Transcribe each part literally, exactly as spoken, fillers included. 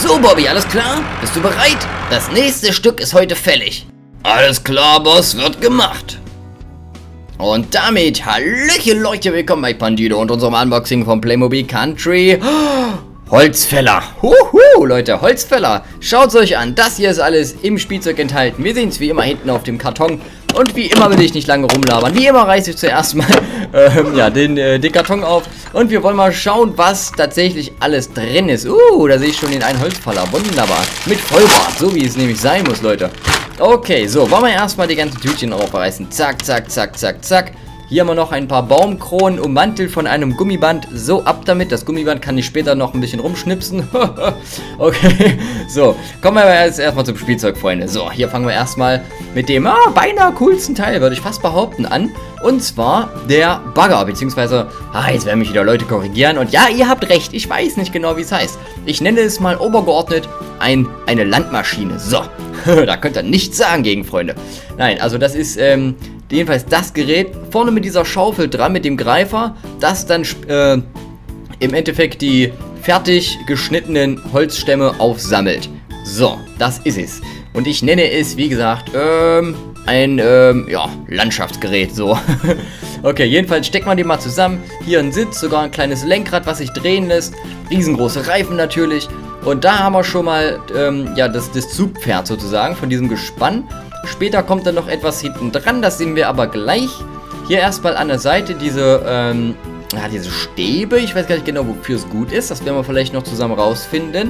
So, Bobby, alles klar? Bist du bereit? Das nächste Stück ist heute fällig. Alles klar, Boss, wird gemacht. Und damit, hallöchen Leute, willkommen bei Pandido und unserem Unboxing von Playmobil Country. Holzfäller. Huhu, Leute, Holzfäller. Schaut es euch an, das hier ist alles im Spielzeug enthalten. Wir sehen es wie immer hinten auf dem Karton. Und wie immer will ich nicht lange rumlabern. Wie immer reiße ich zuerst mal ähm, ja, den, äh, den Karton auf. Und wir wollen mal schauen, was tatsächlich alles drin ist. Uh, da sehe ich schon den einen Holzfäller. Wunderbar. Mit Vollbart, so wie es nämlich sein muss, Leute. Okay, so, wollen wir erstmal die ganzen Tütchen aufreißen. Zack, zack, zack, zack, zack. Hier haben wir noch ein paar Baumkronen ummantelt von einem Gummiband. So, ab damit. Das Gummiband kann ich später noch ein bisschen rumschnipsen. Okay, so. Kommen wir jetzt erstmal zum Spielzeug, Freunde. So, hier fangen wir erstmal mit dem ah, beinahe coolsten Teil, würde ich fast behaupten, an. Und zwar der Bagger, beziehungsweise, ah, jetzt werden mich wieder Leute korrigieren. Und ja, ihr habt recht, ich weiß nicht genau, wie es heißt. Ich nenne es mal obergeordnet ein, eine Landmaschine. So, da könnt ihr nichts sagen gegen, Freunde. Nein, also das ist, ähm... jedenfalls das Gerät, vorne mit dieser Schaufel dran, mit dem Greifer, das dann äh, im Endeffekt die fertig geschnittenen Holzstämme aufsammelt. So, das ist es. Und ich nenne es, wie gesagt, ähm, ein, ähm, ja, Landschaftsgerät, so. Okay, jedenfalls steckt man die mal zusammen. Hier ein Sitz, sogar ein kleines Lenkrad, was sich drehen lässt. Riesengroße Reifen natürlich. Und da haben wir schon mal, ähm, ja, das, das Zugpferd sozusagen von diesem Gespann. Später kommt dann noch etwas hinten dran, das sehen wir aber gleich. Hier erstmal an der Seite diese, ähm, ja, diese Stäbe. Ich weiß gar nicht genau, wofür es gut ist. Das werden wir vielleicht noch zusammen rausfinden.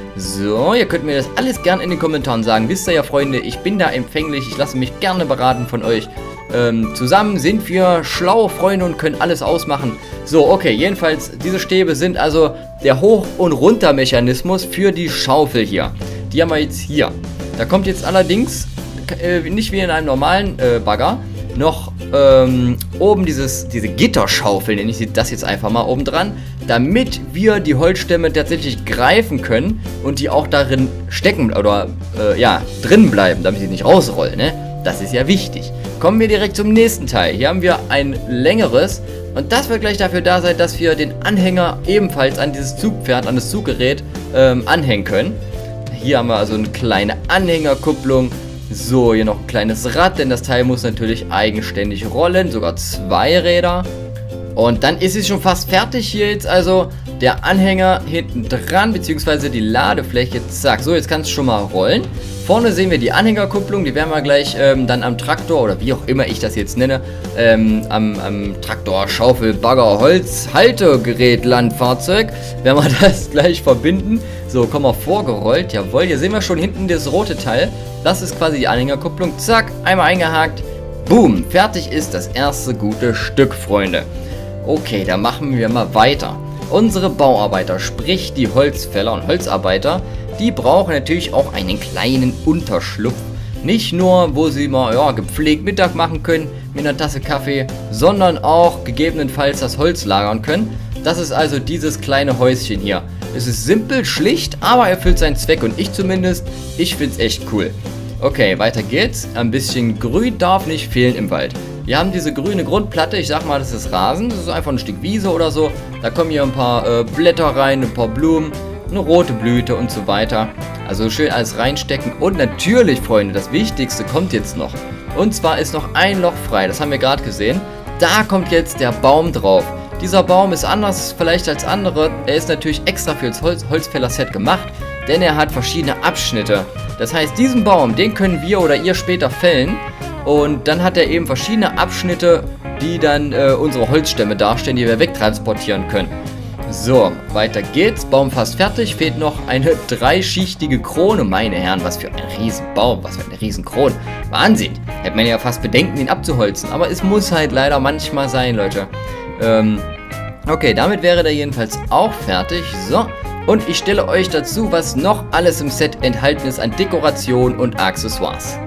So, ihr könnt mir das alles gerne in den Kommentaren sagen. Wisst ihr ja, Freunde, ich bin da empfänglich. Ich lasse mich gerne beraten von euch. Ähm, zusammen sind wir schlaue Freunde und können alles ausmachen. So, okay, jedenfalls, diese Stäbe sind also der Hoch- und Runter-Mechanismus für die Schaufel hier. Die haben wir jetzt hier. Da kommt jetzt allerdings... nicht wie in einem normalen äh, Bagger, noch ähm, oben dieses, diese Gitterschaufel, nenne ich das jetzt einfach mal oben dran, damit wir die Holzstämme tatsächlich greifen können und die auch darin stecken oder äh, ja, drin bleiben, damit sie nicht rausrollen, ne? Das ist ja wichtig. Kommen wir direkt zum nächsten Teil. Hier haben wir ein längeres und das wird gleich dafür da sein, dass wir den Anhänger ebenfalls an dieses Zugpferd, an das Zuggerät ähm, anhängen können. Hier haben wir also eine kleine Anhängerkupplung. So, hier noch ein kleines Rad, denn das Teil muss natürlich eigenständig rollen, sogar zwei Räder. Und dann ist es schon fast fertig hier jetzt, also der Anhänger hinten dran, beziehungsweise die Ladefläche, zack. So, jetzt kann es schon mal rollen. Vorne sehen wir die Anhängerkupplung, die werden wir gleich ähm, dann am Traktor, oder wie auch immer ich das jetzt nenne, ähm, am, am Traktor, Schaufel, Bagger, Holz, Haltegerät, Landfahrzeug, werden wir das gleich verbinden. So, kommen wir vorgerollt, jawohl, hier sehen wir schon hinten das rote Teil. Das ist quasi die Anhängerkupplung, zack, einmal eingehakt, boom, fertig ist das erste gute Stück, Freunde. Okay, dann machen wir mal weiter. Unsere Bauarbeiter, sprich die Holzfäller und Holzarbeiter, die brauchen natürlich auch einen kleinen Unterschlupf. Nicht nur, wo sie mal ja, gepflegt Mittag machen können mit einer Tasse Kaffee, sondern auch gegebenenfalls das Holz lagern können. Das ist also dieses kleine Häuschen hier. Es ist simpel, schlicht, aber erfüllt seinen Zweck und ich zumindest, ich finde es echt cool. Okay, weiter geht's. Ein bisschen Grün darf nicht fehlen im Wald. Wir haben diese grüne Grundplatte, ich sag mal, das ist Rasen, das ist einfach ein Stück Wiese oder so. Da kommen hier ein paar äh, Blätter rein, ein paar Blumen, eine rote Blüte und so weiter. Also schön alles reinstecken und natürlich, Freunde, das Wichtigste kommt jetzt noch. Und zwar ist noch ein Loch frei, das haben wir gerade gesehen. Da kommt jetzt der Baum drauf. Dieser Baum ist anders vielleicht als andere. Er ist natürlich extra für das Holz Holzfäller-Set gemacht, denn er hat verschiedene Abschnitte. Das heißt, diesen Baum, den können wir oder ihr später fällen. Und dann hat er eben verschiedene Abschnitte, die dann äh, unsere Holzstämme darstellen, die wir wegtransportieren können. So, weiter geht's. Baum fast fertig. Fehlt noch eine dreischichtige Krone. Meine Herren, was für ein Riesenbaum, was für eine Riesenkrone. Wahnsinn. Hätte man ja fast Bedenken, ihn abzuholzen. Aber es muss halt leider manchmal sein, Leute. Ähm, okay, damit wäre der jedenfalls auch fertig. So, und ich stelle euch dazu, was noch alles im Set enthalten ist an Dekoration und Accessoires.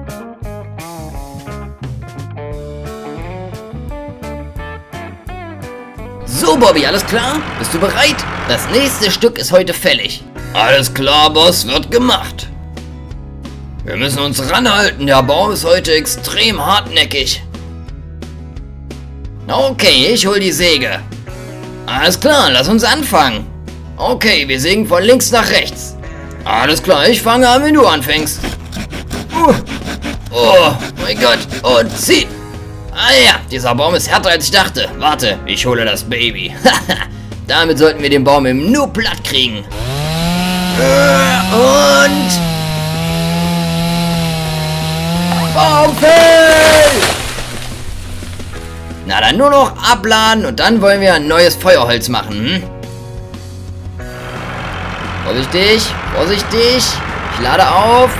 So, Bobby, alles klar? Bist du bereit? Das nächste Stück ist heute fällig. Alles klar, Boss, wird gemacht. Wir müssen uns ranhalten, der Baum ist heute extrem hartnäckig. Okay, ich hol die Säge. Alles klar, lass uns anfangen. Okay, wir sägen von links nach rechts. Alles klar, ich fange an, wenn du anfängst. Uh. Oh, mein Gott. Und zieh. Ah ja, dieser Baum ist härter als ich dachte. Warte, ich hole das Baby. Damit sollten wir den Baum im Nu platt kriegen. Und... Baumfell! Na dann nur noch abladen und dann wollen wir ein neues Feuerholz machen. Hm? Vorsichtig, vorsichtig. Ich lade auf.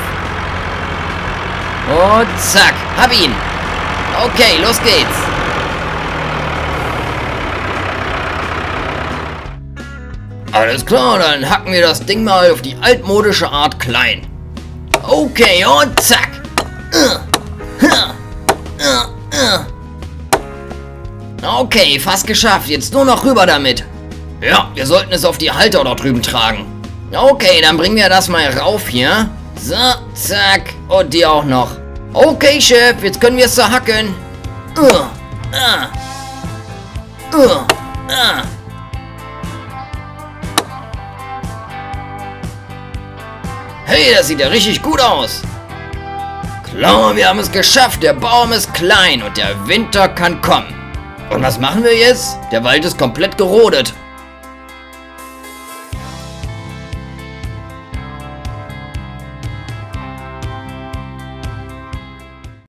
Und zack, hab ihn. Okay, los geht's. Alles klar, dann hacken wir das Ding mal auf die altmodische Art klein. Okay, und zack. Okay, fast geschafft. Jetzt nur noch rüber damit. Ja, wir sollten es auf die Halter dort drüben tragen. Okay, dann bringen wir das mal rauf hier. So, zack. Und die auch noch. Okay, Chef, jetzt können wir es zerhacken. Uh, uh, uh, uh. Hey, das sieht ja richtig gut aus. Klar, wir haben es geschafft. Der Baum ist klein und der Winter kann kommen. Und was machen wir jetzt? Der Wald ist komplett gerodet.